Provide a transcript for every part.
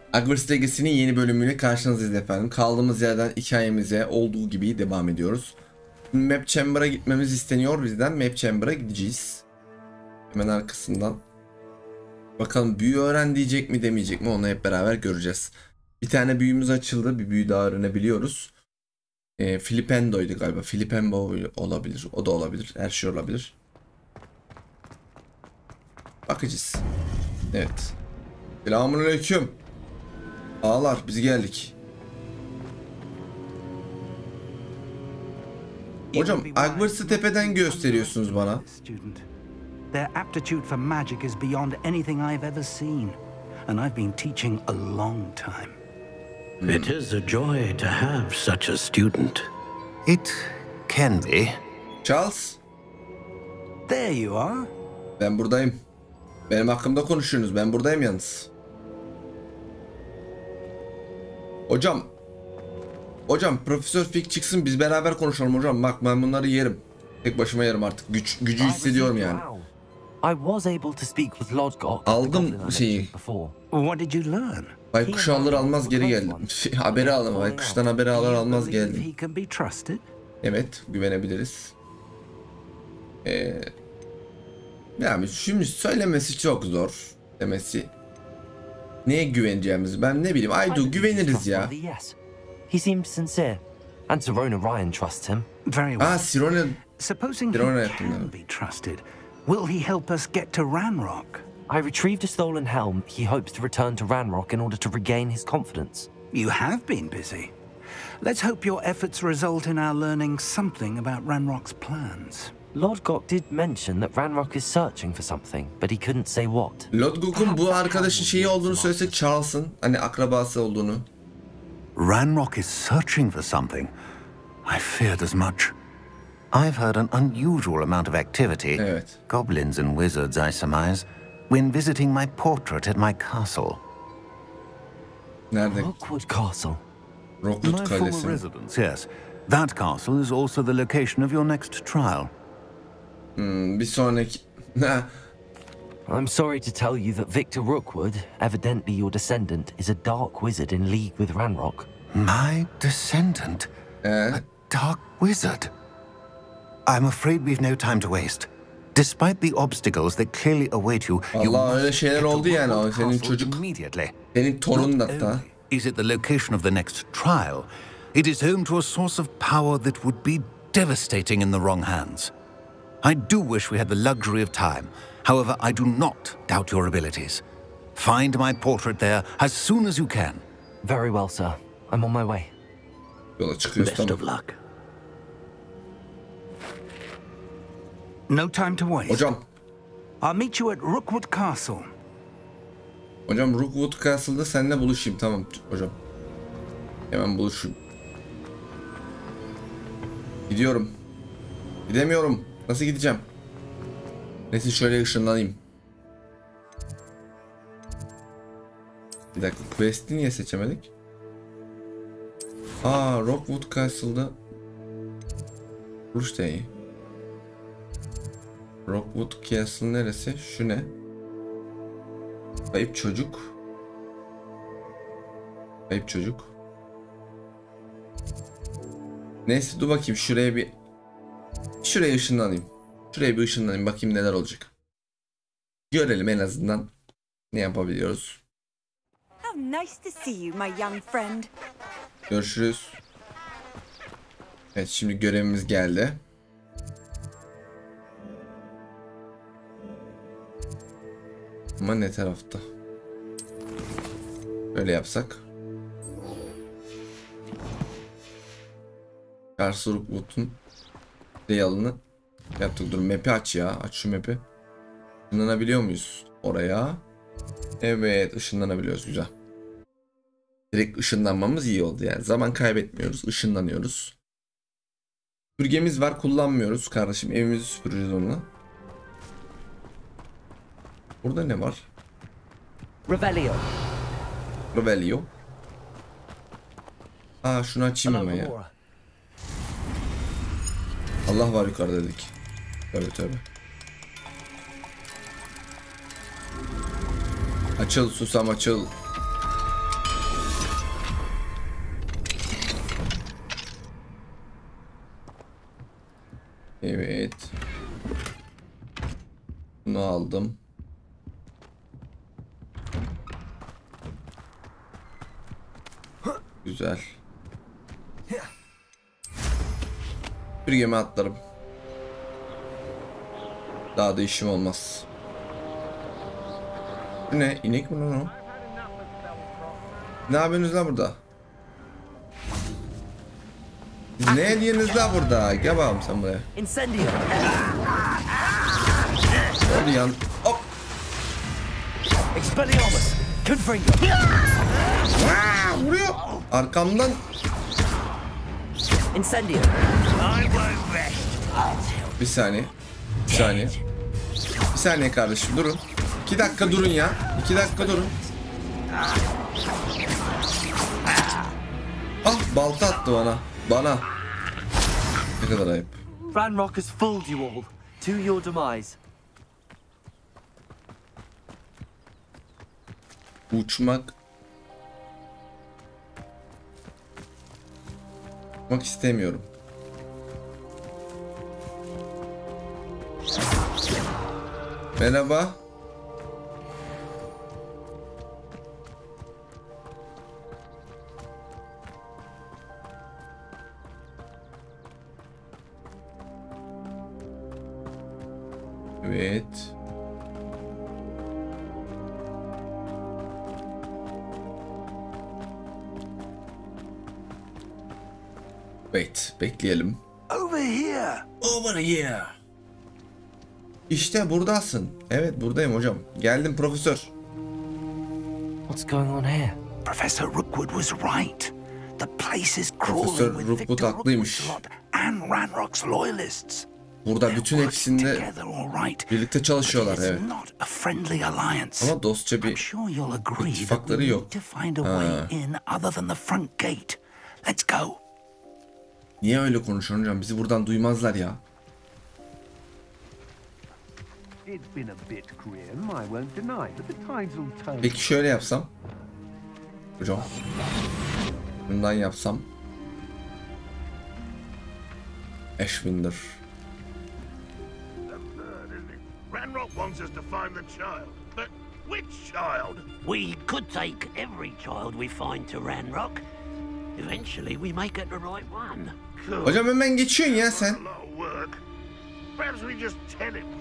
Hogwarts Legacy'nin yeni bölümüyle karşınızdayız efendim. Kaldığımız yerden hikayemize olduğu gibi devam ediyoruz. Map Chamber'a gitmemiz isteniyor bizden. Map Chamber'a gideceğiz. Hemen arkasından. Bakalım büyü öğren diyecek mi demeyecek mi onu hep beraber göreceğiz. Bir tane büyümüz açıldı. Bir büyü daha öğrenebiliyoruz. Filipendo'ydu galiba. Filipendo olabilir. O da olabilir. Her şey olabilir. Bakacağız. Evet. Selamünaleyküm. Ağlar biz geldik. Hocam Hogwarts'ı tepeden gösteriyorsunuz bana. Their aptitude for magic is beyond anything I've ever seen, and I've been teaching a long time. It is a joy to have such a student. It can be. Charles. There you are. Ben buradayım. Benim hakkımda konuşuyorsunuz. Ben buradayım yalnız. Hocam Profesör Fig çıksın biz beraber konuşalım hocam. Bak ben bunları yerim. Tek başıma yerim artık. Gücü hissediyorum yani. Aldım şeyi. What did you learn? Baykuş'u alır almaz geri geldim. Haberi aldım. Baykuş'tan haberi alır almaz geldim. He can be trusted. Evet, güvenebiliriz. Yani şimdi söylemesi çok zor. Demesi. Neye güveneceğimizi ben ne bileyim. Aydu güveniriz ya. He seemed sincere, and Sirona Ryan trusts him. Very well. Sirona. Supposing he can be trusted, will he help us get to Ranrock? I retrieved a stolen helm. He hopes to return to Ranrock in order to regain his confidence. You have been busy. Let's hope your efforts result in our learning something about Ranrock's plans. Lodgok did mention that Ranrock is searching for something, but he couldn't say what. Lodgok'un bu arkadaşın şeyi olduğunu söylesek Charles'ın, hani akrabası olduğunu. Ranrock is searching for something. I feared as much. I've heard an unusual amount of activity, goblins and wizards I surmise, when visiting my portrait at my castle. Nerede? Rookwood Castle. Rookwood My Kalesi. former residence, yes. That castle is also the location of your next trial. Bir sonraki... I'm sorry to tell you that Victor Rookwood, evidently your descendant, is a dark wizard in league with Ranrock. My descendant? A dark wizard? I'm afraid we've no time to waste. Despite the obstacles that clearly await you, Allah öyle şeyler oldu yani o senin çocuk. Senin torunun hatta. Is it the location of the next trial? It is home to a source of power that would be devastating in the wrong hands. I do wish we had the luxury of time. However, I do not doubt your abilities. Find my portrait there as soon as you can. Very well, sir. I'm on my way. Yola çıkıyoruz, Best of luck. No time to waste. Hocam. I'll meet you at Rookwood Castle. Hocam Rookwood Castle'da seninle buluşayım. Tamam hocam. Hemen buluşayım. Gidiyorum. Gidemiyorum. Nasıl gideceğim? Neyse şöyle ışınlanayım. Bir dakika. Quest'i niye seçemedik? Rookwood Castle'da buluş da iyi. Rookwood Castle neresi? Şu ne? Kayıp çocuk. Kayıp çocuk. Neyse dur bakayım şuraya ışınlanayım. Şuraya bir ışınlanayım bakayım neler olacak. Görelim en azından ne yapabiliyoruz. Görüşürüz. Evet şimdi görevimiz geldi. Ama ne tarafta? Böyle yapsak. Karşı Rookwood'un realını yaptık. Dur map'i aç ya. Aç şu map'i. Işınlanabiliyor muyuz oraya? Evet ışınlanabiliyoruz. Güzel. Direkt ışınlanmamız iyi oldu yani. Zaman kaybetmiyoruz. Işınlanıyoruz. Süpürgemiz var. Kullanmıyoruz kardeşim. Evimizi süpüreceğiz onunla. Burada ne var? Revelio. Revelio. Şunu açayım ama ya. Allah var yukarıda dedik. Tövbe. Açıl susam açıl. Evet. Bunu aldım. Güzel. Bir gemi atlarım. Daha da işim olmaz. Bu ne? İnek mi lan o? Ne yapıyorsunuz lan burada? Ne ediyorsunuz lan burada? Gel bakalım sen buraya. Incendio! Hadi yan. Hop. Expelliarmus! Confringo! Vuruyor. Arkamdan. Incendio! Bir saniye. Bir saniye. Bir saniye kardeşim durun. 2 dakika durun ya. 2 dakika durun. Ah balta attı bana. Bana. Ne kadar ayıp. Ranrock has fooled you all. To your demise. Uçmak. Uçmak istemiyorum. Merhaba. Evet. Wait, bekleyelim. Over here. Over here. İşte buradasın. Evet buradayım hocam. Geldim profesör. What's going on here? Professor Rookwood was right. The place is Profesör crawling with Rookwood Victor haklıymış. Rookwood's lot and Ranrock's loyalists. Burada bütün hepsinde Together, all right. birlikte çalışıyorlar, But it's evet. not a friendly alliance. Ama dostça I'm bir sure you'll agree that we ittifakları need yok. to find a way in other than the front gate. Let's go. Niye öyle konuşuyorsun hocam? Bizi buradan duymazlar ya. It's been a bit grim, I won't deny, but the tides will turn. Peki şöyle yapsam. Hocam. Bundan yapsam. Ashwinder. Ranrock wants us to find the child, but which child? We could take every child we find to Ranrock. Eventually, we may get the right one. Cool. Hocam hemen geçiyorsun ya sen. A lot of work. Perhaps we just tell him.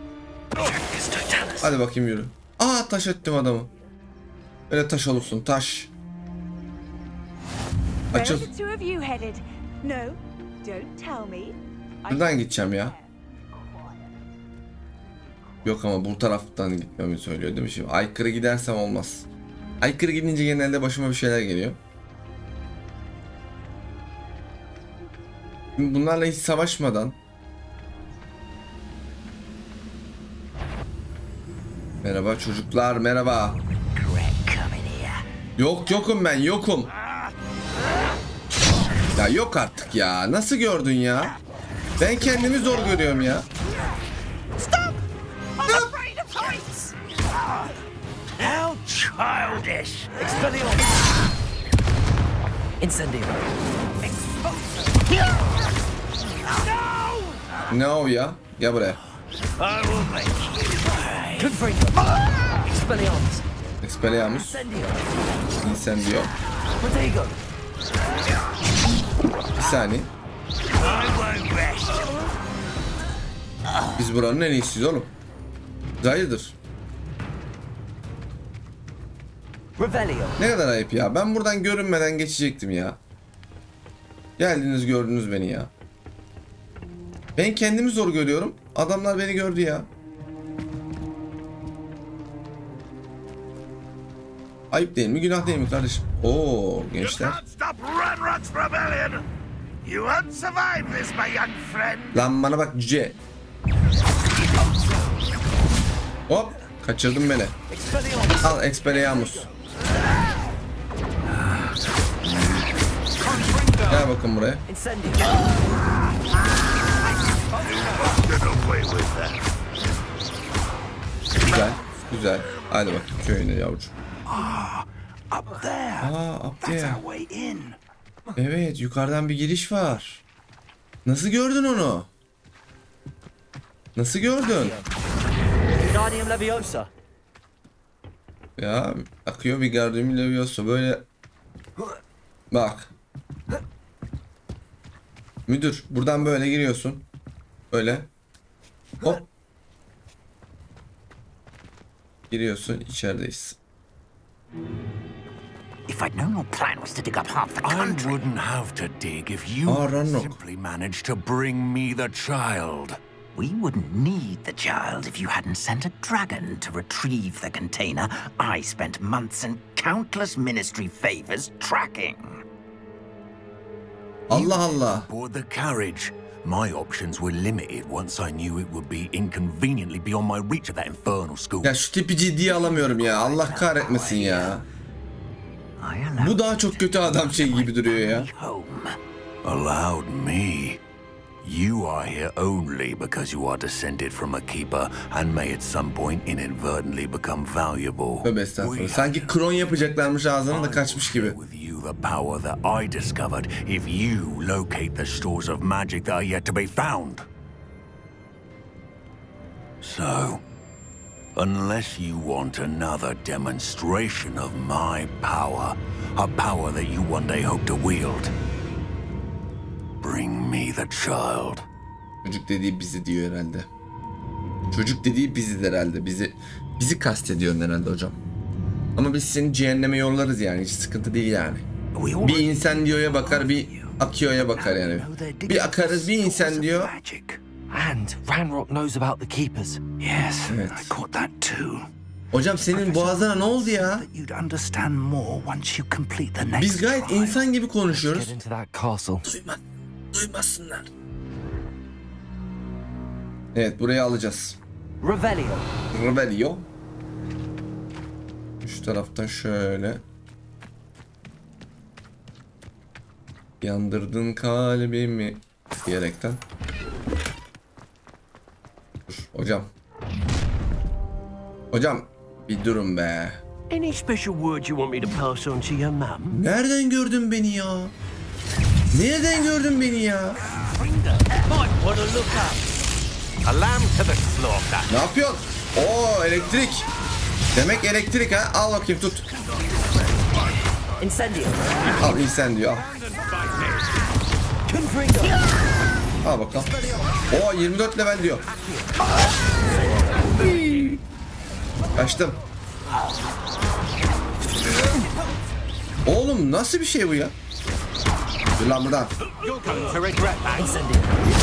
Hadi bakayım yürü. Aa taş ettim adamı. Öyle taş olursun taş. Where Açıl. are the two of you headed? No, don't tell me. Buradan gideceğim ya. Yok ama bu taraftan gitmemi söylüyor değil mi şimdi? Aykırı gidersem olmaz. Aykırı gidince genelde başıma bir şeyler geliyor. Şimdi bunlarla hiç savaşmadan. Merhaba çocuklar, merhaba. Yokum ben, yokum. Ya yok artık ya. Nasıl gördün ya? Ben kendimi zor görüyorum ya. How childish! Expelliarmus! Incendio! Ne o ya? Gel buraya. Confringo! Expelliarmus! Expelliarmus. Incendio! Incendio. Protego! Bir saniye. Biz buranın en iyisiyiz oğlum. Hayırdır? Revelio! Ne kadar ayıp ya. Ben buradan görünmeden geçecektim ya. Geldiniz gördünüz beni ya. Ben kendimi zor görüyorum. Adamlar beni gördü ya. Ayıp değil mi? Günah değil mi kardeşim? Oo You gençler. can't stop Ranrock's rebellion. You won't survive this, my young friend. Lan bana bak cüce. Hop. Kaçırdın beni. Expelliarmus! Al Expelliarmus. Gel bakın buraya. Incendio! Get away with that. Güzel. Güzel. Hadi bakayım köyüne yavrucuğum. Up there. Up That's there. our way in. Evet yukarıdan bir giriş var. Nasıl gördün onu? Nasıl gördün? Wingardium Leviosa. Ya akıyor Wingardium Leviosa böyle. Bak. Müdür buradan böyle giriyorsun. Böyle. Hop. Giriyorsun, içerideyiz. If I'd known your plan was to dig up half the I country. wouldn't have to dig if you Ranrock. simply managed to bring me the child. We wouldn't need the child if you hadn't sent a dragon to retrieve the container I spent months and countless ministry favors tracking. Allah Allah. Aboard the carriage. My options were limited once I knew it would be inconveniently beyond my reach of that infernal school. Ya şu tipi ciddiye alamıyorum ya. Allah kahretmesin ya. Bu daha çok kötü adam şey gibi duruyor ya. Allowed me. You are here only because you are descended from a keeper and may at some point inadvertently become valuable. Tövbe estağfurullah. Sanki kron yapacaklarmış ağzına da kaçmış gibi. With you the power that I discovered if you locate the stores of magic that are yet to be found. So, unless you want another demonstration of my power, a power that you one day hope to wield, bring me the child. Çocuk dediği bizi diyor herhalde. Çocuk dediği bizi herhalde. Bizi kastediyor herhalde hocam. Ama biz seni cehenneme yollarız yani. Hiç sıkıntı değil yani. Bir incendiyoya bakar, bir akioya bakar yani. Bir akarız, bir incendiyo. And Ranrock knows about the keepers. Yes, Evet. I caught that too. Hocam senin boğazına ne oldu ya? That you'd understand more once you complete the next Biz gayet trial. insan gibi konuşuyoruz. Get into that castle. Duymasınlar. Evet, burayı alacağız. Revelio. Revelio. Şu taraftan şöyle. Yandırdın kalbimi diyerekten. Dur hocam. Hocam bir durun be. Any special word you want me to pass on to your mum? Nereden gördün beni ya? Nereden gördün beni ya? Might want to look up. A lamb to the slaughter. Ne yapıyorsun? Oo, elektrik. Demek elektrik ha. Al bakayım tut. Incendio. Al insen diyor al. Confringo. Al bakalım. Oo 24 level diyor. Kaçtım. Oğlum nasıl bir şey bu ya? Dur lan buradan. You're going to regret that. Incendio.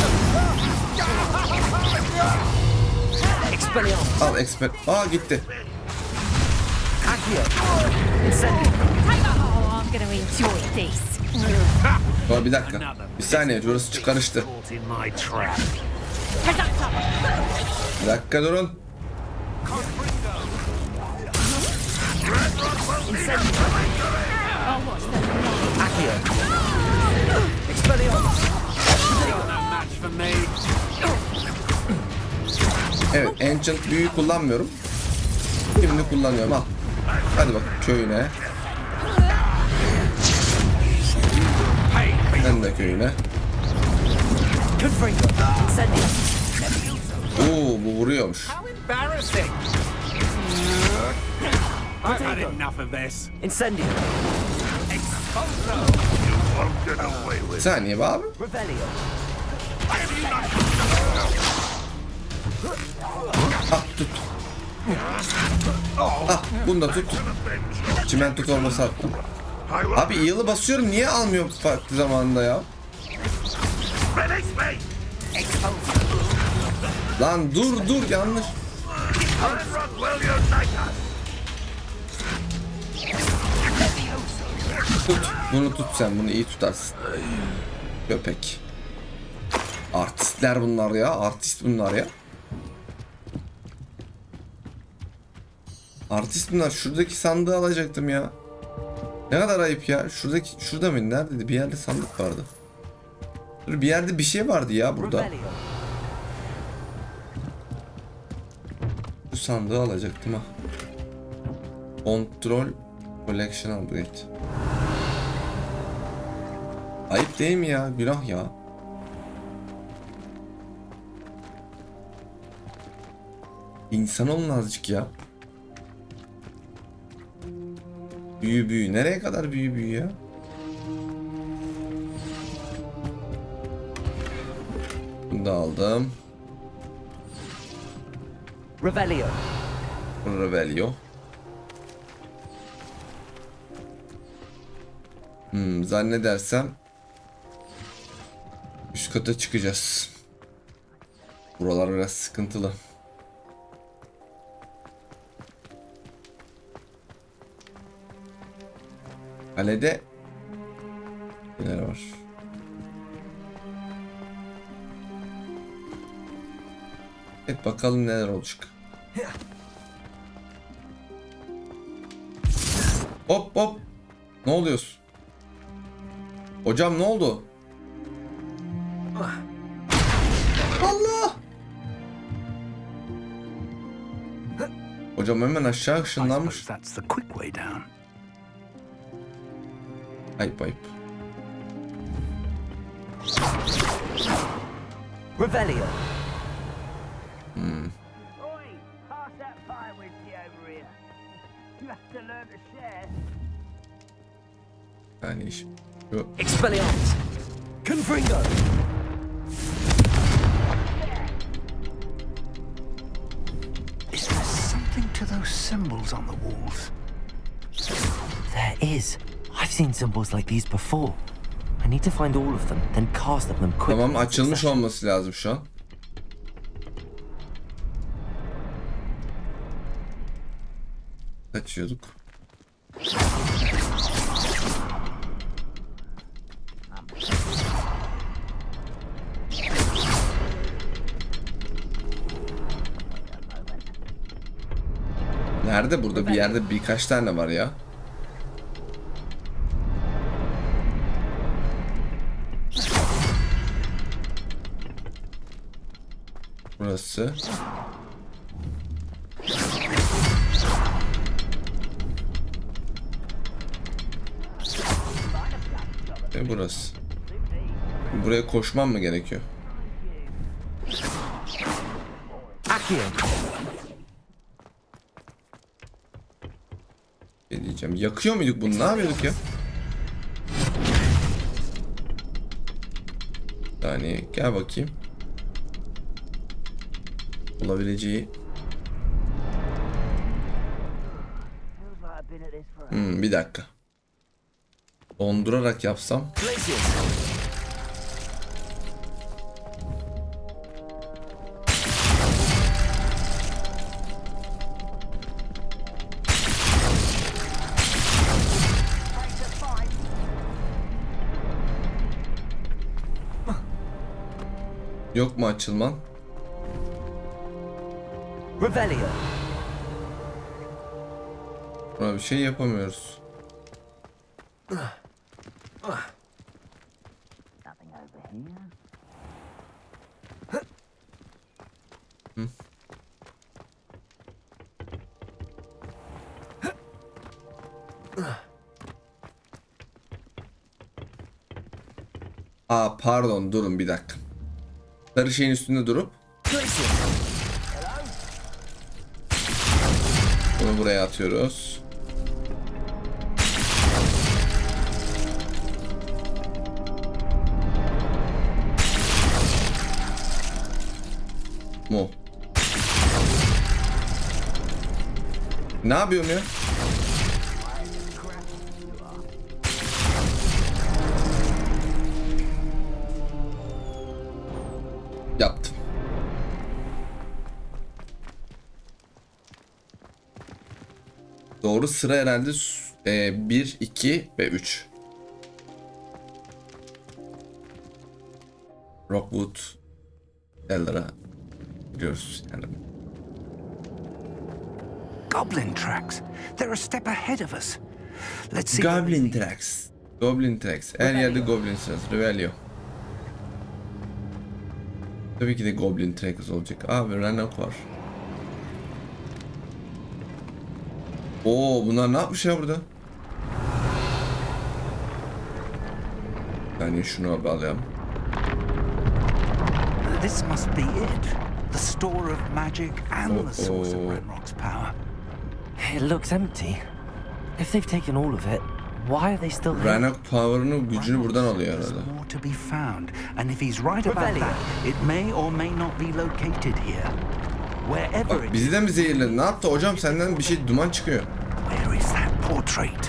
Expelliarmus. Al expert. Aa gitti. Accio. Incendio. Oh, I'm going to enjoy this. Dur bir dakika. Bir saniye burası karıştı. Caught in my trap. Bir dakika durun. Accio. Expelliarmus. Evet ancient büyüyü kullanmıyorum. Şimdi kullanıyorum al. Hadi bak köyüne. Sen de köyüne. Confringo. Incendio. Oo bu vuruyormuş. Embarrassing. I've had enough of this. Incendio. Bir saniye be abi. Revelio. Ah tut. Ah bunu da tut. Çimento torbası attım. Abi yılı basıyorum niye almıyor farklı zamanında ya? Release me! Lan dur yanlış. Ranrock will unite us! Tut bunu tut sen bunu iyi tutarsın. Köpek. Artistler bunlar ya artist bunlar ya. Artist bunlar şuradaki sandığı alacaktım ya. Ne kadar ayıp ya. Şurada mı? Neredeydi? Bir yerde sandık vardı. Dur bir yerde bir şey vardı ya burada. Revelio. Bu sandığı alacaktım ha. Control Collection Upgrade. Ayıp değil mi ya? Günah ya. İnsan olun azıcık ya. Büyü büyü. Nereye kadar büyü büyü ya? Bunu da aldım. Revelio. Revelio. Zannedersem üst kata çıkacağız. Buralar biraz sıkıntılı. Kalede neler var? Evet, bakalım neler olacak. Hop hop. Ne oluyorsun? Hocam ne oldu? Allah! Hocam hemen aşağı ışınlanmış. That's the quick way down. Ayıp ayıp. Revelio. Oi, pass that fire whiskey over here. You have to learn to share. Yani iş. Şu Expelliarmus. Confringo. Is there something to those symbols on the walls? There is. I've seen symbols like these before. I need to find all of them, then cast them quickly. tamam, in açılmış succession. olması lazım şu an. Açıyorduk. Nerede? Burada bir yerde birkaç tane var ya. Burası. Ve burası. Buraya koşmam mı gerekiyor? Accio. Ne diyeceğim? Yakıyor muyduk bunu? Ne yapıyorduk ya? Yani gel bakayım. Olabileceği. Bir dakika. Dondurarak yapsam. Glacius. Yok mu açılman? Revelio. Buna bir şey yapamıyoruz. Aa, pardon, durun bir dakika. Sarı şeyin üstünde durup Glacius. bunu buraya atıyoruz. Mu. Ne yapıyorum ya? Yaptım. Doğru sıra herhalde 1, 2 ve 3. Rockwood Eller'a gidiyoruz yani. Goblin tracks. They're a step ahead of us. Let's see. Goblin Tracks. Goblin Tracks. Her yerde Goblin sırası. Revelio. Tabii ki de Goblin Tracks olacak. Abi Ranok var. Oo, bunlar ne yapmış ya burada? Yani şunu alayım. This must be it. the store of magic and the source of Ranrock's power. It looks empty. If they've taken all of it, why are they still here? Ranrock power'ını, gücünü buradan alıyor There's herhalde. more to be found, and if he's right about Revelio. that, it may or may not be located here. Wherever Bak it bizi de mi zehirledi? Ne yaptı hocam? Senden bir şey duman çıkıyor. Where is that portrait?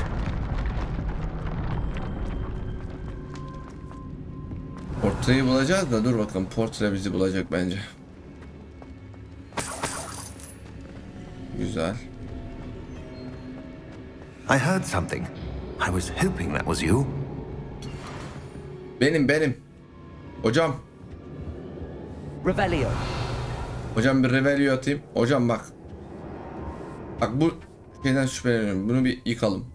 Portreyi bulacağız da dur bakalım. Portre bizi bulacak bence. Güzel. I heard something. I was hoping that was you. Benim. Hocam. Revelio. Hocam bir revelio atayım. Hocam bak. Bak bu şeyden şüpheleniyorum. Bunu bir yıkalım.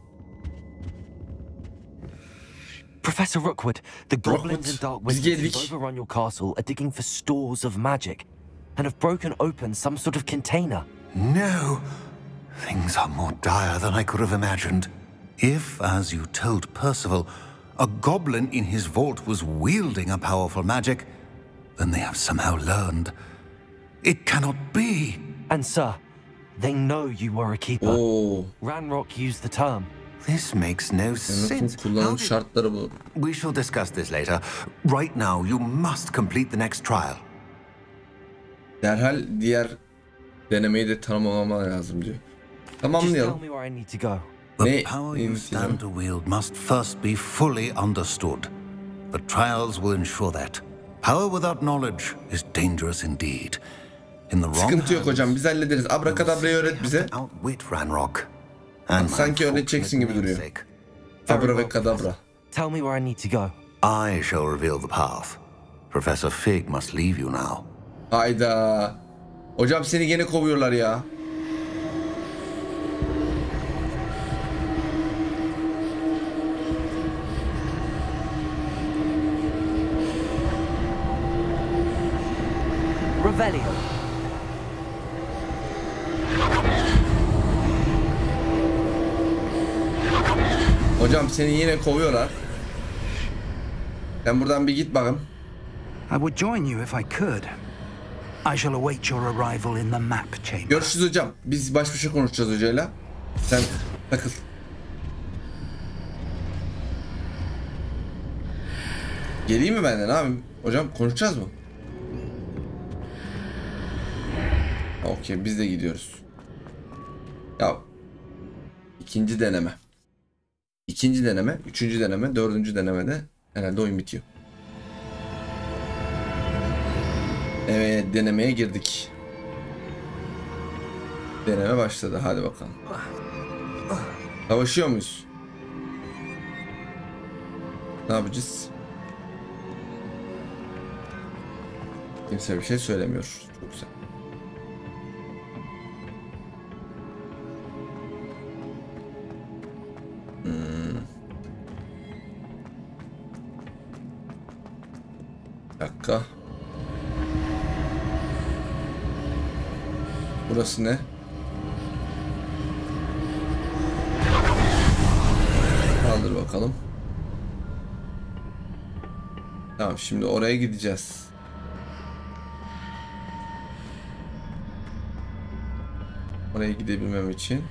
Professor Rookwood, the goblins and dark Biz wizards geldik. who've overrun your castle are digging for stores of magic and have broken open some sort of container. No. Things are more dire than I could have imagined. If, as you told Percival, a goblin in his vault was wielding a powerful magic, then they have somehow learned. It cannot be. And sir, they know you were a keeper. Oo. Ranrock used the term. This makes no Anlatım sense. kullanım How did- şartları bu. We shall discuss this later. Right now, you must complete the next trial. Derhal diğer denemeyi de tanımlamam lazım diyor. Just tell Tamamlayalım. me where I need to go. The Ne power you intiyorum? stand to wield must first be fully understood. The trials will ensure that. Power without knowledge is dangerous indeed. In the wrong Sıkıntı yok hocam, biz hallederiz. Abrakadabrayı öğret bize. Outwit Ranrock. And Sanki öğreteceksin gibi duruyor. Abra ve kadabra. Tell me where I need to go. I shall reveal the path. Professor Fig must leave you now. Hayda. Hocam seni gene kovuyorlar ya. Revelio. Hocam seni yine kovuyorlar. Sen buradan bir git bakın. I would join you if I could. I shall await your arrival in the map chamber. Görüşürüz hocam. Biz baş başa konuşacağız hocayla. Sen takıl. Geleyim mi benden abi? Hocam konuşacağız mı? Okey, biz de gidiyoruz. Ya ikinci deneme. İkinci deneme, üçüncü deneme, dördüncü denemede herhalde oyun bitiyor. Evet, denemeye girdik. Deneme başladı. Hadi bakalım. Savaşıyor muyuz? Ne yapacağız? Kimse bir şey söylemiyor. Çok güzel. Bir dakika. Burası ne? Kaldır bakalım. Tamam, şimdi oraya gideceğiz. Oraya gidebilmem için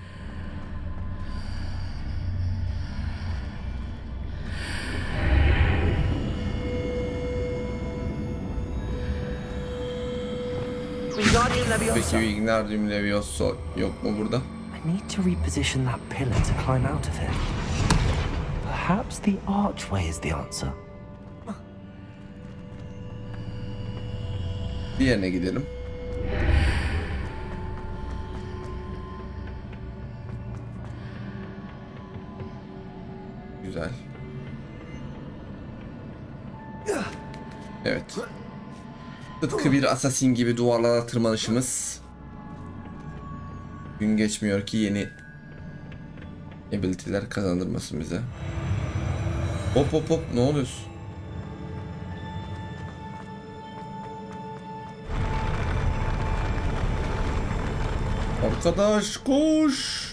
peki Wingardium Leviosa yok mu burada? I need to reposition that pillar to climb out of it. Perhaps the archway is the answer. Diğerine gidelim. Güzel. Evet. Tıpkı bir assassin gibi duvarlara tırmanışımız. Gün geçmiyor ki yeni ability'ler kazandırmasın bize. Hop hop hop, ne oluyorsun? Arkadaş koş.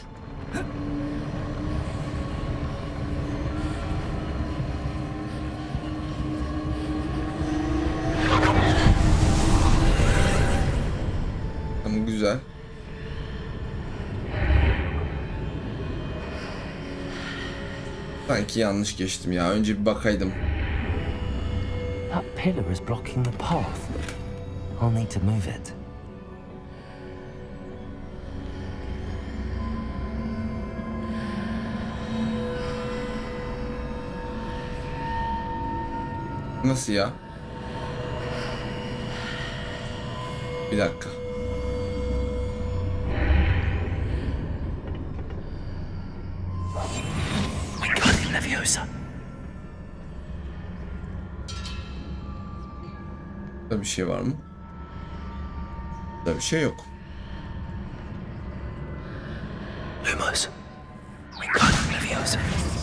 Sanki yanlış geçtim ya. Önce bir bakaydım. That pillar is blocking the path. I'll need to move it. Nasıl ya? Bir dakika. Wingardium Leviosa. Burada bir şey var mı? Burada bir şey yok. Lumos. Wingardium Leviosa.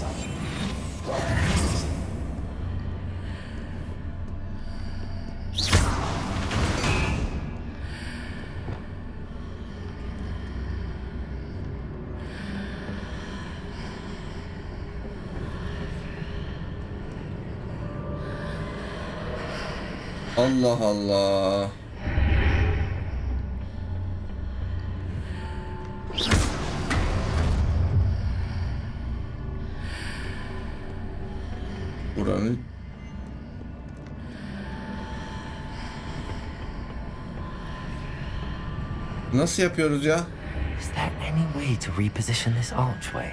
Allah Allah. Buranın nasıl yapıyoruz ya? Is there any way to reposition this archway?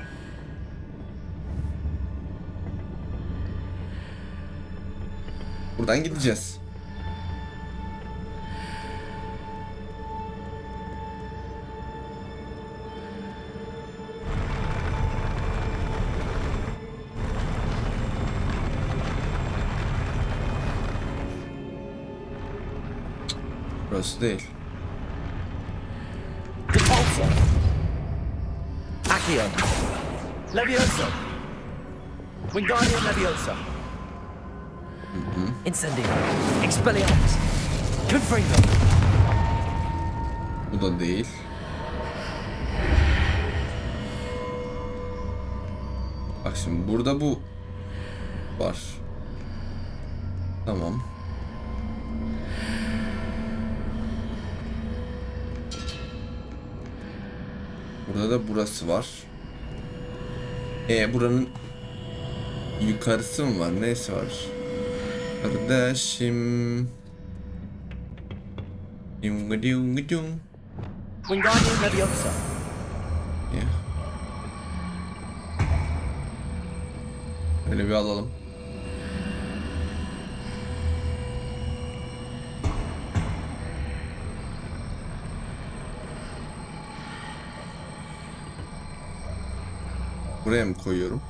Buradan gideceğiz. Burası değil. Repulsor. Accio. Leviosa. Wingardium Leviosa. Incendio. Expelliarmus. Confringo. Bu da değil. Bak şimdi burada bu var. Tamam. Burada da burası var. Buranın yukarısı mı var? Neyse var. Kardeşim. Wingardium Leviosa. Ya. Öyle bir alalım. Buraya mı koyuyorum?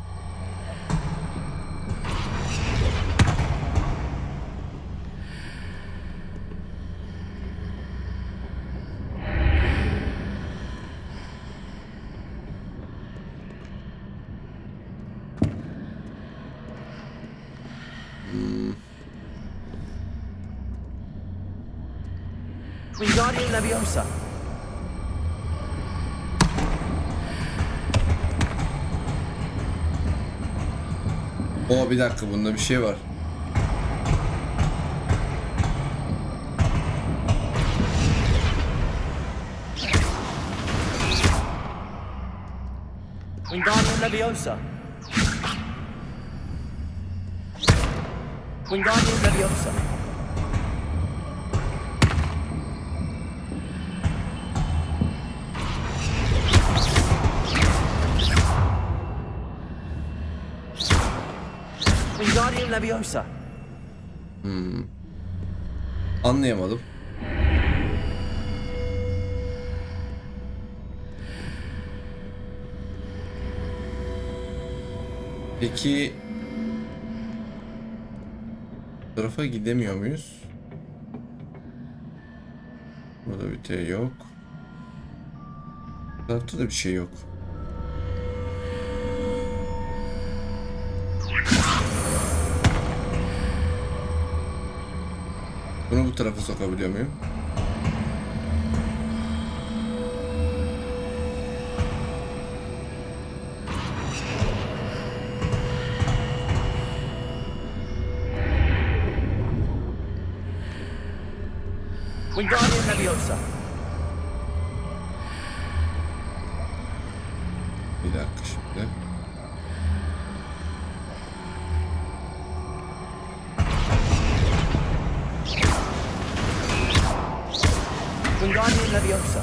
Wingardium Leviosa. Bir dakika, bunda bir şey var. Wingardium Leviosa. Wingardium Leviosa. Wingardium Leviosa. Anlayamadım. Peki bu tarafa gidemiyor muyuz? Burada bir şey yok. Bu tarafta da bir şey yok. Bunu bu tarafa sokabiliyor muyum? Wingardium Leviosa. Bir dakika şimdi. Wingardium Leviosa.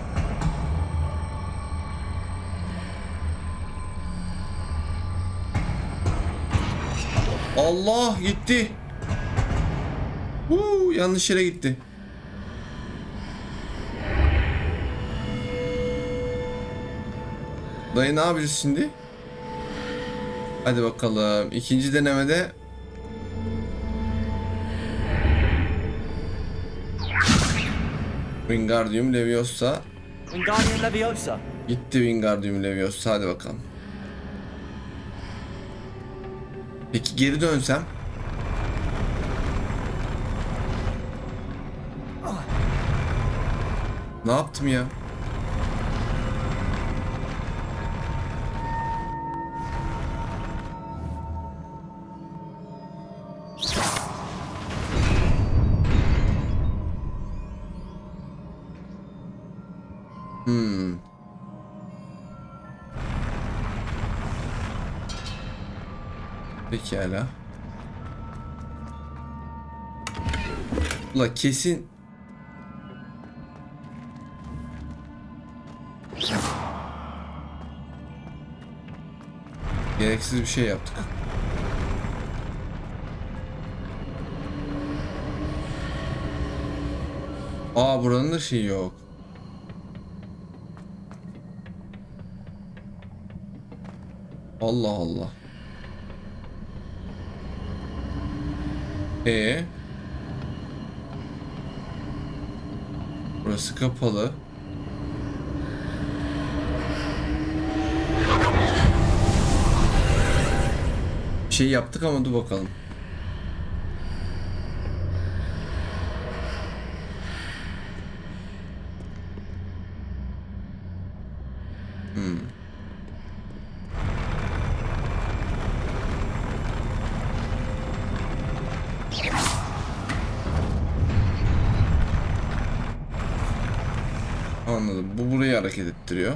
Allah gitti. Yanlış yere gitti. Dayı ne yapacağız şimdi? Hadi bakalım. İkinci denemede Wingardium Leviosa. Wingardium Leviosa. Gitti Wingardium Leviosa. Hadi bakalım. Peki geri dönsem? Ne yaptım ya? Pekala. Ula kesin. Gereksiz bir şey yaptık. Buranın da şeyi yok. Allah Allah. Burası kapalı. Bir şey yaptık ama dur bakalım. Anladım. Bu burayı hareket ettiriyor.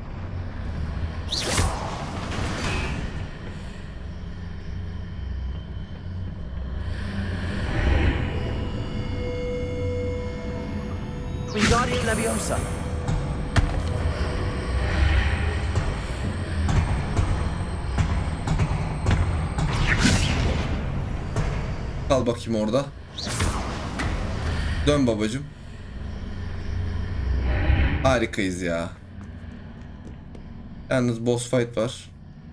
Wingardium Leviosa. Kal bakayım orada. Dön babacığım. Harikayız ya. Yalnız boss fight var.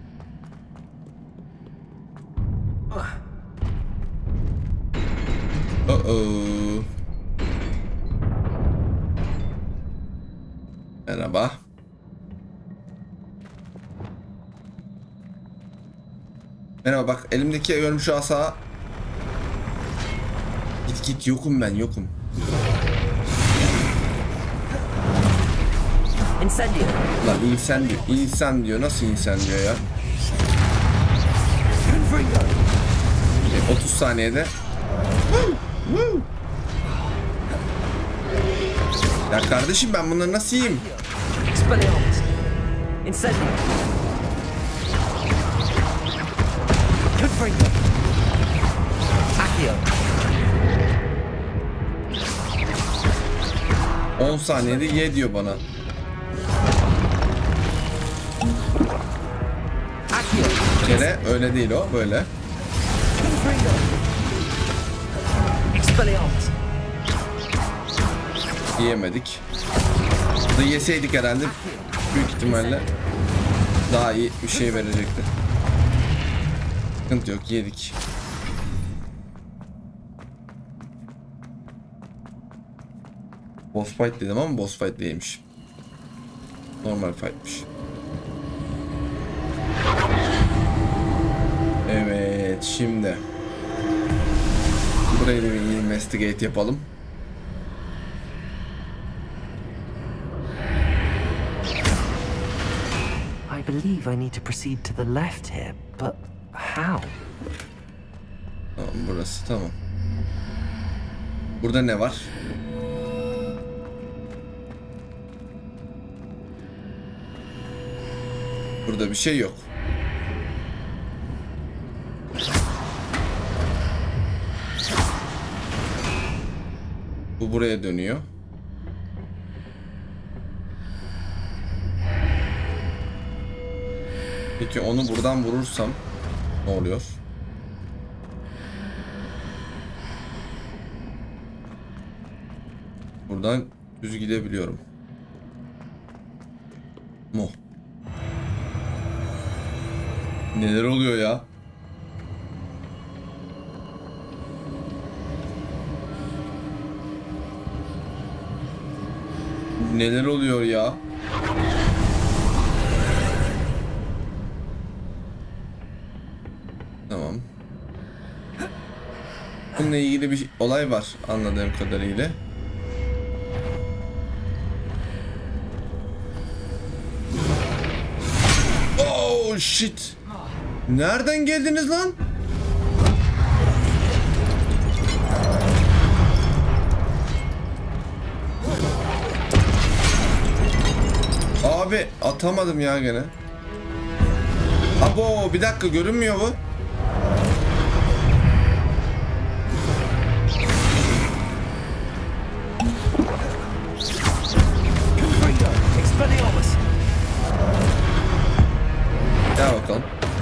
Merhaba. Merhaba, bak elimdeki görmüş asa. Git yokum ben, yokum. Incendio. Lan insan diyor. İnsan diyor. Nasıl insan diyor ya? 30 saniyede. Ya kardeşim ben bunları nasıl yiyeyim? Expelliarmus. Incendio. Confringo. Accio. 10 saniyede ye diyor bana. Bir kere öyle değil o, böyle. Yiyemedik. Burada yeseydik herhalde büyük ihtimalle daha iyi bir şey verecekti. Sıkıntı yok, yedik. Boss fight dedim ama boss fight değilmiş. Normal fightmiş. Evet, şimdi burayı bir investigate yapalım. I believe I need to proceed to the left here, but how? Tamam, burası tamam. Burada ne var? Burada bir şey yok. Bu buraya dönüyor. Peki onu buradan vurursam ne oluyor? Buradan düz gidebiliyorum. Mu. Neler oluyor ya? Neler oluyor ya? Tamam. Bununla ilgili bir olay var anladığım kadarıyla. Oh shit. Nereden geldiniz lan? Abi atamadım ya gene. Abo bir dakika görünmüyor bu. Gel bakalım.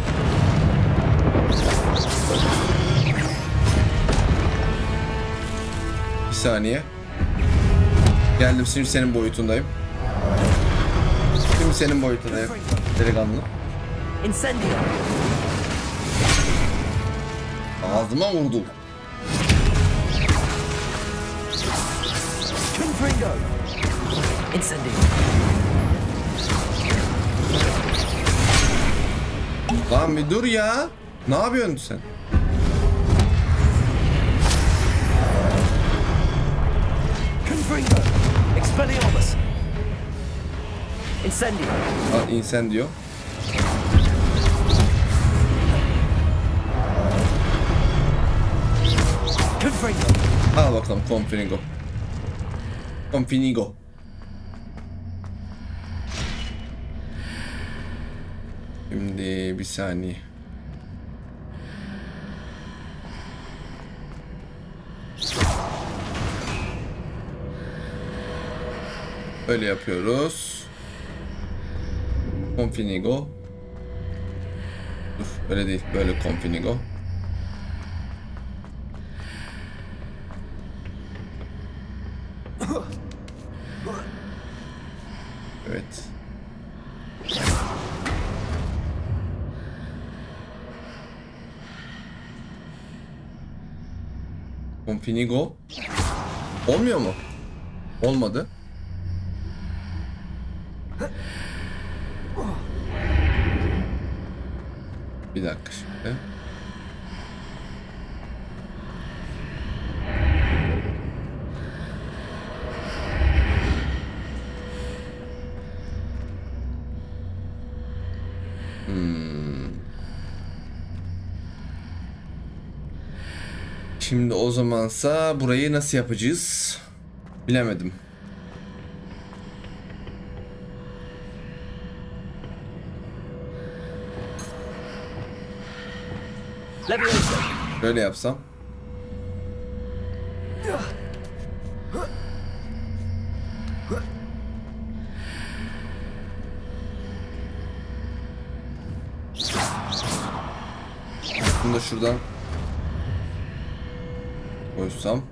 Bir saniye. Geldim, şimdi senin boyutundayım. Şimdi senin boyutundayım. Delikanlı. Incendio. Ağzıma vurdu. Confringo. Incendio. Lan bir dur ya. Ne yapıyorsun sen? Confringo. Expelliarmus. Incendio. Al incendio. Confringo. Al bakalım Confringo. Confinigo. Şimdi bir saniye. Öyle yapıyoruz. Confinigo. Dur, öyle değil, böyle Confinigo. Evet. Confinigo. Olmuyor mu? Olmadı. Bir dakika şimdi. Şimdi o zamansa burayı nasıl yapacağız? Bilemedim. Böyle yapsam. Bunu da şuradan koysam.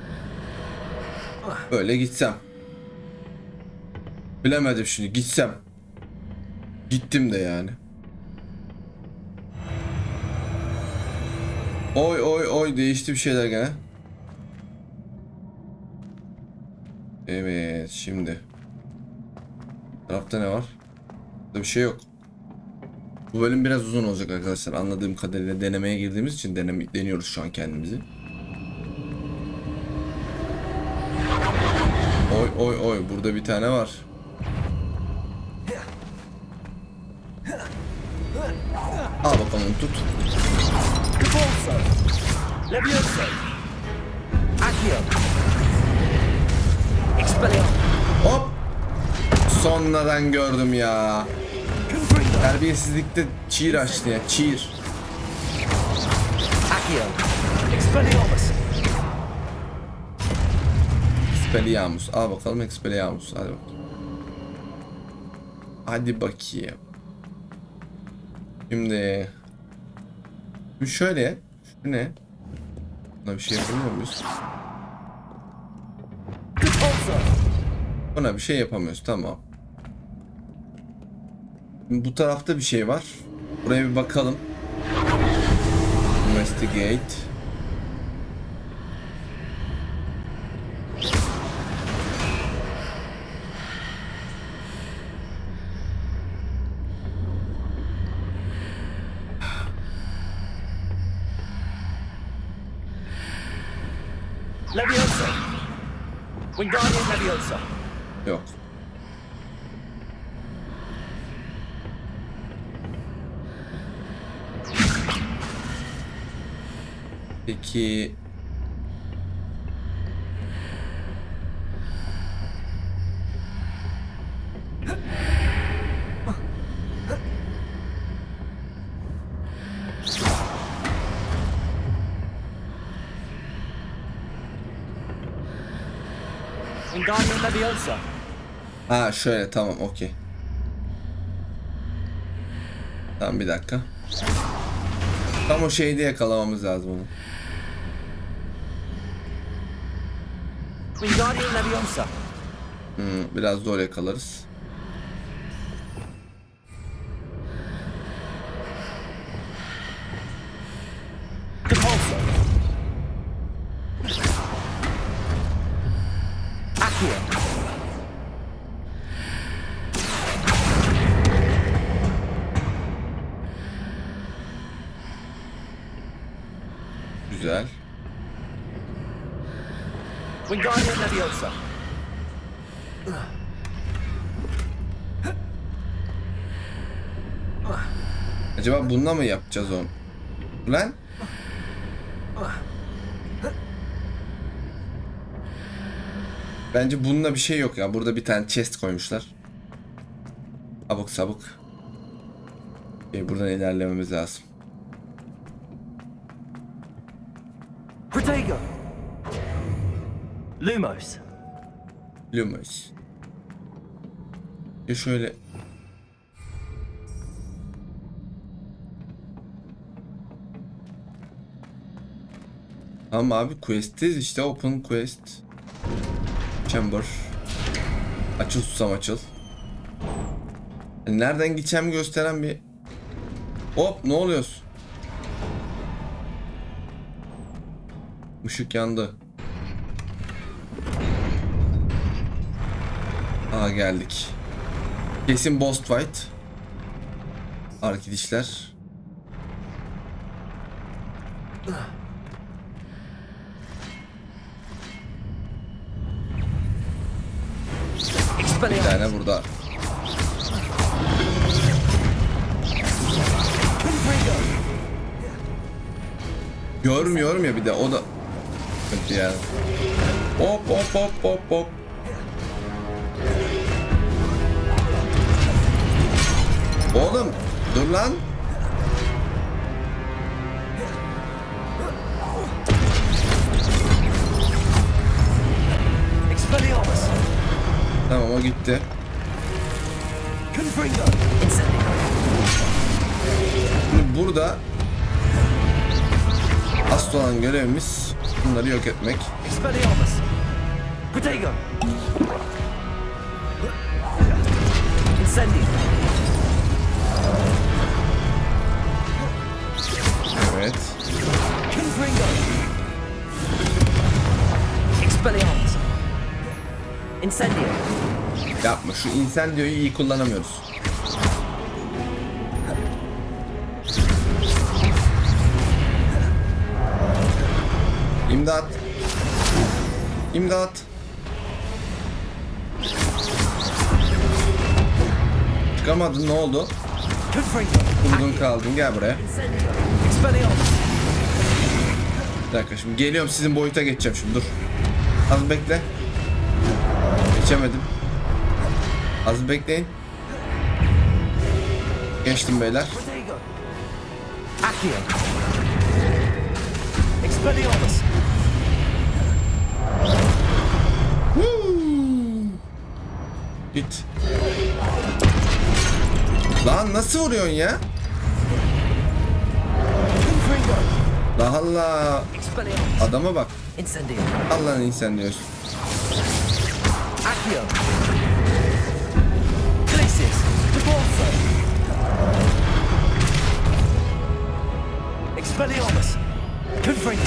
Böyle gitsem. Bilemedim şimdi, gitsem. Gittim de yani. Oy oy oy, değişti bir şeyler gene. Evet, şimdi tarafta ne var? Burada bir şey yok. Bu bölüm biraz uzun olacak arkadaşlar. Anladığım kadarıyla denemeye girdiğimiz için deniyoruz şu an kendimizi. Oy oy oy, burada bir tane var. Al bakalım, tut. Capolso. Levioso. Accio. Expelliarmus. Hop. Sonradan gördüm ya. Terbiyesizlikte cheer açtı ya, cheer. Accio. Expelliarmus. Expelliarmus. Al bakalım Expelliarmus. Hadi bakayım. Hadi bakayım. Şimdi şöyle, şu ne? Buna bir şey yapamıyor muyuz? Buna bir şey yapamıyoruz, tamam. Şimdi bu tarafta bir şey var. Buraya bir bakalım. Investigate. Leviosa! Wingardium Leviosa! Yok. Peki Wingardium Leviosa! ha şöyle, tamam, okey. Tamam, bir dakika. Tam o şeyde yakalamamız lazım onu. Wingardium Leviosa! Biraz zor yakalarız. Depulso! Accio! Güzel. Wingardium Leviosa! Acaba bununla mı yapacağız onu? Lan? Bence bununla bir şey yok ya. Burada bir tane chest koymuşlar. Abuk sabuk. Buradan ilerlememiz lazım. Protego! Lumos! Lumos. Ya şöyle. Tamam abi, quest'iz işte, open quest. Chamber. Açıl susam açıl. Nereden gideceğimi gösteren bir... Hop, ne oluyorsun? Işık yandı. Aa, geldik. Kesin boss fight. Arkadaşlar. Bir tane burada. Görmüyorum ya, bir de o da sıkıntı yani. Hop hop hop hop hop. Oğlum dur lan. Tamam, o gitti. Şimdi burada asıl olan görevimiz bunları yok etmek. Protego! Evet. Expelliarmus! Incendio! Yapma, şu Incendio'yu iyi kullanamıyoruz. İmdat. İmdat. Çıkamadın, ne oldu? Kurdun kaldın, gel buraya. Bir dakika, şimdi geliyorum, sizin boyuta geçeceğim şimdi, dur. Az bekle. Geçemedim. Az bekleyin. Geçtim beyler. Accio! Expelliarmus! Git. Lan nasıl vuruyorsun ya? Allah Allah. Expelliarmus. Adama bak. Incendio. Allah'ın incendios. Accio. Glacius. Debolso. Expelliarmus. Confringo.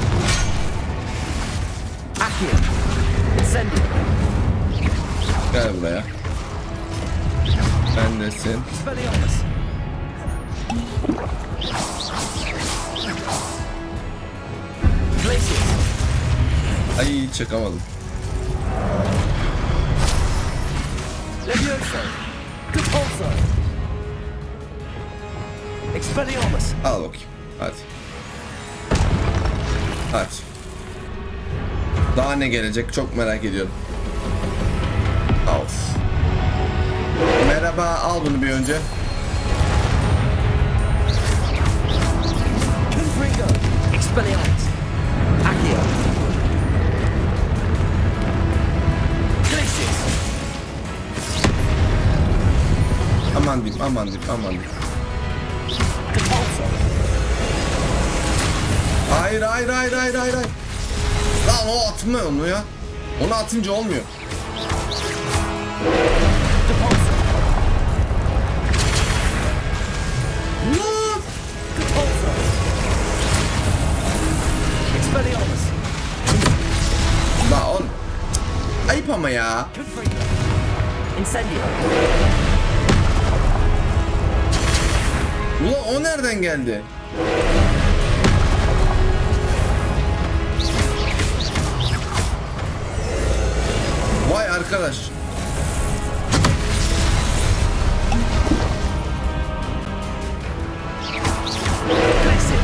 Accio. Incendio. Gel buraya. Bendesin. Expelliarmus. Glacius. Ay çakamadım. Levioso. Compulso. Expelliarmus. Al bakayım. Hadi. Hadi. Daha ne gelecek çok merak ediyorum. Of. Merhaba, al bunu bir önce. Confringo. Expelliarmus. Accio. Glacius. Aman diyeyim, aman diyeyim, aman diyeyim. Compulso. Hayır, hayır, hayır, hayır, hayır, hayır. Lan o atma onu ya. Onu atınca olmuyor. Depulso. Lan! Depulso. Expelliarmus. Lan on. Ayıp ama ya. Confringo. Incendio. Ulan o nereden geldi? Vay arkadaş. Glacius.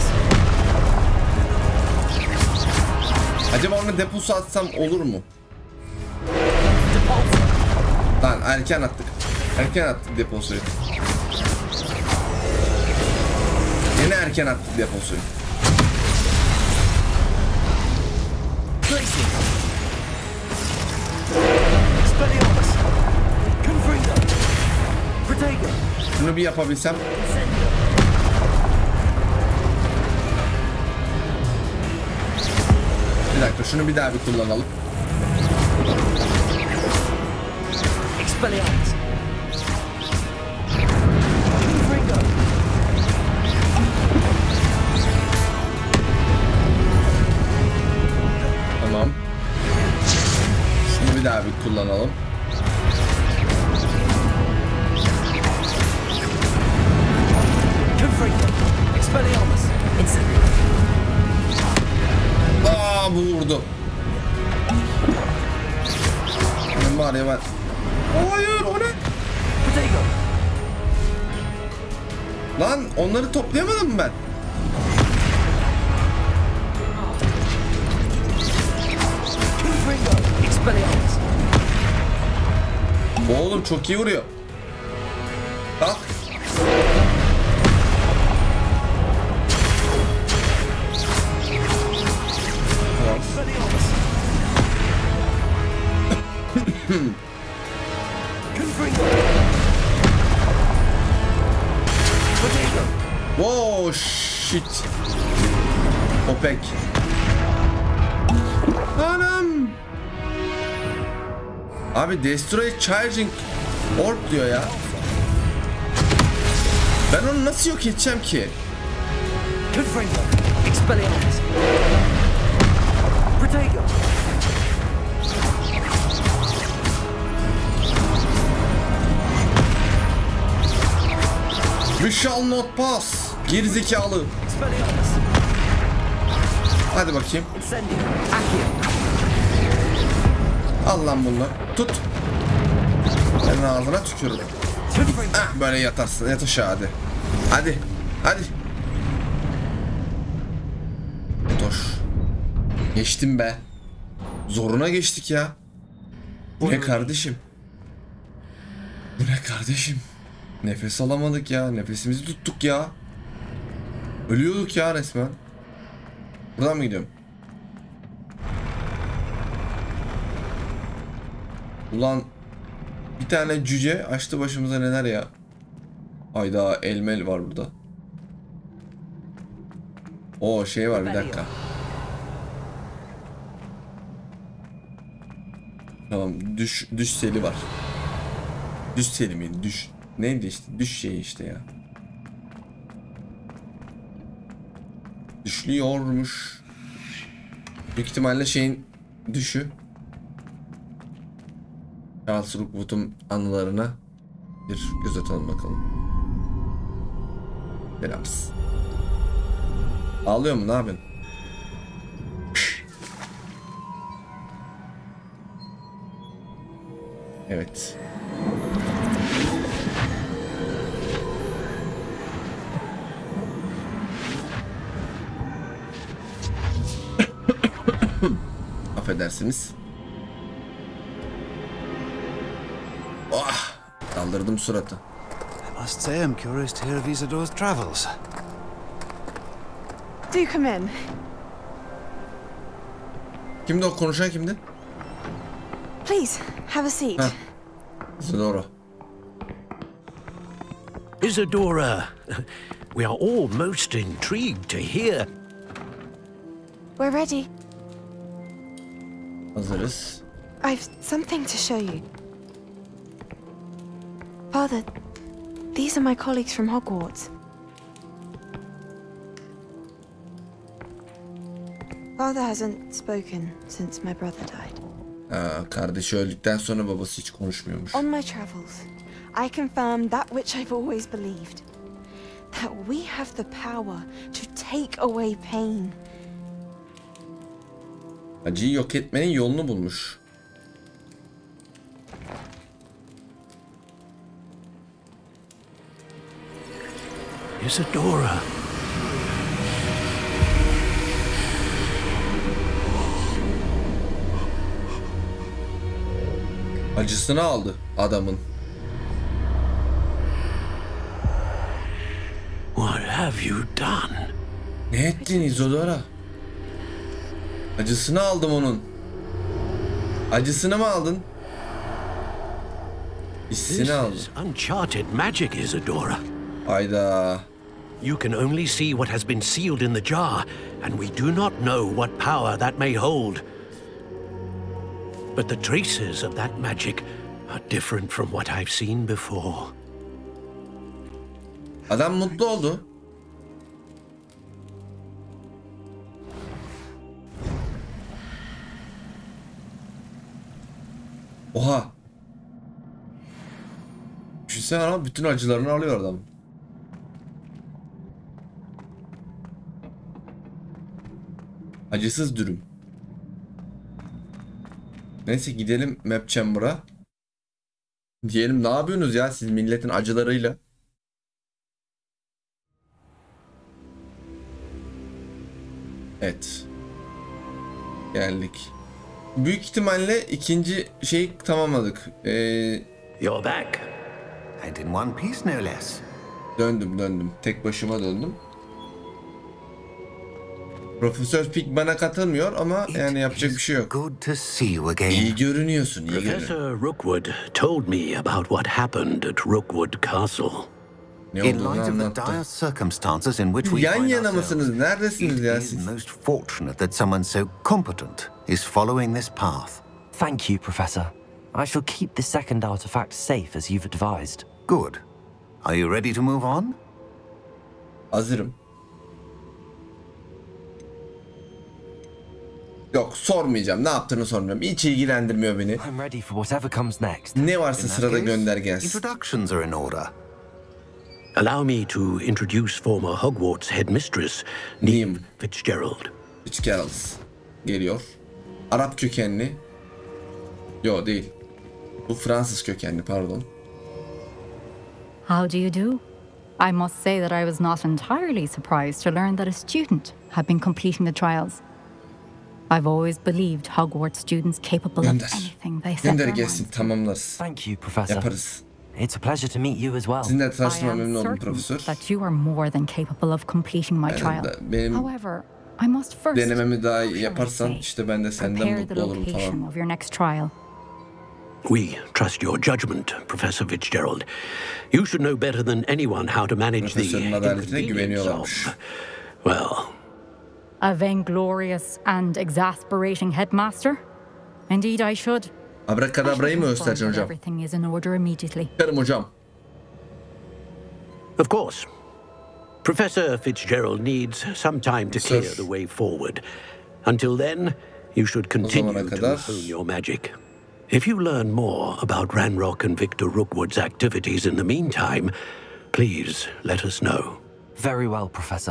Acaba onu deposu atsam olur mu? Depulso. Lan erken attık. Erken attık deposuyu. Yine erken attık deposuyu. Glacius. Expelliarmus. Confringo. Protego. Bunu bir yapabilsem. Incendio. Bir dakika şunu bir daha bir kullanalım. Expelliarmus. Confringo. Tamam. Şunu bir daha bir kullanalım. Confringo. Expelliarmus. Incendio. Aa bu vurdu. Ben var ya ben. Hayır o ne? Protego. Lan onları toplayamadım mı ben? Confringo. Expelliarmus. Oğlum çok iyi vuruyor. Bak. Tamam. Expelliarmus. Confringo. Protego. Wow shit. Opek. Anam. Abi destroy charging orb diyor ya. Ben onu nasıl yok edeceğim ki? Confringo. Expelliarmus. Protego. We shall not pass. Gerizekalı. Expelliarmus. Hadi bakayım. Incendio. Accio. Al lan bunu. Tut. Senin ağzına tükürürüm. Confringo. Ah böyle yatarsın. Yat aşağı hadi. Hadi. Hadi. Dur. Geçtim be. Zoruna geçtik ya. Bu ne kardeşim? Bu ne kardeşim? Nefes alamadık ya. Nefesimizi tuttuk ya. Ölüyorduk ya resmen. Buradan mı gidiyorum? Ulan bir tane cüce açtı başımıza neler ya. Hayda elmel var burada. O şey var, bir dakika. Tamam, düş seli var. Düş seli miydi? Düş neydi işte? Düş şeyi işte ya. Düşlüyormuş. Büyük ihtimalle şeyin düşü. Charles Rookwood'un anılarına bir göz atalım bakalım. Selamsız. Ağlıyor mu? Ne yapıyorsun? Evet. Affedersiniz. Oh, kaldırdım suratı. I must say I'm curious to hear of Isidore's travels. Do come in. Kimdi o konuşan, kimdi? Please, have a seat. Ha. Isidora. Isidora, we are all most intrigued to hear. We're ready. Hazırız. I've something to show you. Father, these are my colleagues from Hogwarts. Father hasn't spoken since my brother died. Kardeşi öldükten sonra babası hiç konuşmuyormuş. On my travels, I confirmed that which I've always believed. That we have the power to take away pain. Acıyı yok etmenin yolunu bulmuş. Isidora. Acısını aldı adamın. What have you done? Ne ettin Isidora? Acısını aldım onun. Acısını mı aldın? This Hissini aldım. is uncharted magic, Isidora. Ayda. You can only see what has been sealed in the jar, and we do not know what power that may hold. But the traces of that magic are different from what I've seen before. Adam mutlu oldu. Oha. Düşünsene ama bütün acılarını alıyor adam. Acısız dürüm. Neyse gidelim Map Chamber'a. Diyelim ne yapıyorsunuz ya siz milletin acılarıyla? Evet. Geldik. Büyük ihtimalle ikinci şeyi tamamladık. You're back. And in one piece, no less. Döndüm. Tek başıma döndüm. Profesör Pig bana katılmıyor ama yani yapacak bir şey yok. Good to see you again. İyi görünüyorsun, iyi görünüyorsun. Professor Rookwood told me about what happened at Rookwood Castle. Ne In olduğunu light of the anlattı. dire circumstances in which we Yan find yana ourselves, mısınız? Neredesiniz ya it is siz? most fortunate that someone so competent is following this path. Thank you, Professor. I shall keep the second artifact safe as you've advised. Good. Are you ready to move on? Hazırım. Yok sormayacağım. Ne yaptığını sormuyorum. Hiç ilgilendirmiyor beni. I'm ready for whatever comes next. Ne varsa In that sırada case, gönder gelsin. Introductions are in order. Allow me to introduce former Hogwarts headmistress, Neem Fitzgerald. Fitzgerald geliyor. Arap kökenli. Yo değil. Bu Fransız kökenli, pardon. How do you do? I must say that I was not entirely surprised to learn that a student had been completing the trials. I've always believed Hogwarts students capable Gönder. of anything they set Gönder their gelsin, minds. tamamlarız. Thank you, Professor. Yaparız. It's a pleasure to meet you as well. Sizinle I tanıştığıma am memnun oldum certain profesör. that you are more than capable of completing my trial. Benim However, I must first, denememi daha iyi how shall I yaparsan say, işte ben de senden prepare the mutlu olurum location falan. of your next trial. We trust your judgment, Professor Fitzgerald. You should know better than anyone how to manage the Profesörün adaletine inconvenience güveniyorlarmış. of, well, A vainglorious and exasperating headmaster? Indeed I should. Abrakadabra'yı mı göstereceksin hocam? Everything is in order immediately. Karım hocam. Of course. Professor Fitzgerald needs some time to clear the way forward. Until then, you should continue to hone your magic. If you learn more about Ranrock and Victor Rookwood's activities in the meantime, please let us know. Very well, Professor.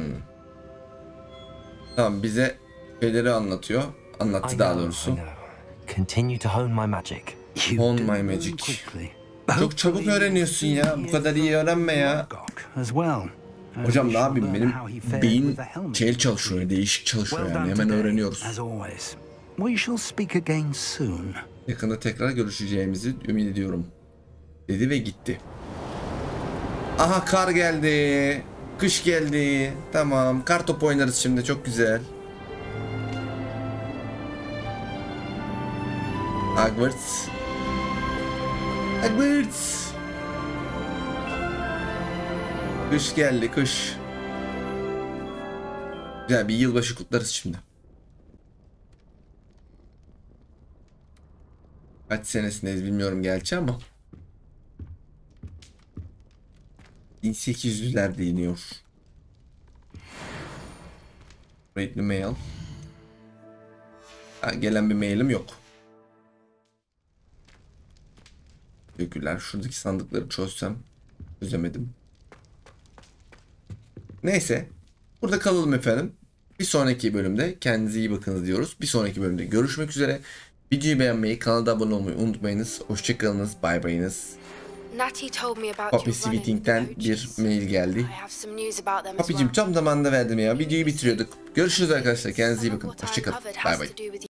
Tamam, bize şeyleri anlatıyor. Anlattı daha doğrusu. Continue to hone my magic. Hone my magic. Çok çabuk öğreniyorsun ya. Bu kadar iyi öğrenme ya. Hocam ne yapayım, benim beyin şey çalışıyor, değişik çalışıyor yani. Hemen öğreniyoruz. Yakında tekrar görüşeceğimizi ümit ediyorum. Dedi ve gitti. Aha, kar geldi. Kış geldi. Tamam. Kar topu oynarız şimdi. Çok güzel. Hogwarts. Hogwarts. Kış geldi, kış. Güzel bir yılbaşı kutlarız şimdi. Kaç senesindeyiz bilmiyorum gerçi ama 1800'lerde iniyor. Readly mail. Gelen bir mailim yok. Teşekkürler. Şuradaki sandıkları çözemedim. Neyse. Burada kalalım efendim. Bir sonraki bölümde kendinize iyi bakınız diyoruz. Bir sonraki bölümde görüşmek üzere. Videoyu beğenmeyi, kanala abone olmayı unutmayınız. Hoşçakalınız. Bay bayınız. Poppy Sweeting'den bir mail geldi. Poppy'cim tam zamanında verdim ya. Videoyu bitiriyorduk. Görüşürüz arkadaşlar. Kendinize iyi bakın. Hoşçakalın. Bay bay.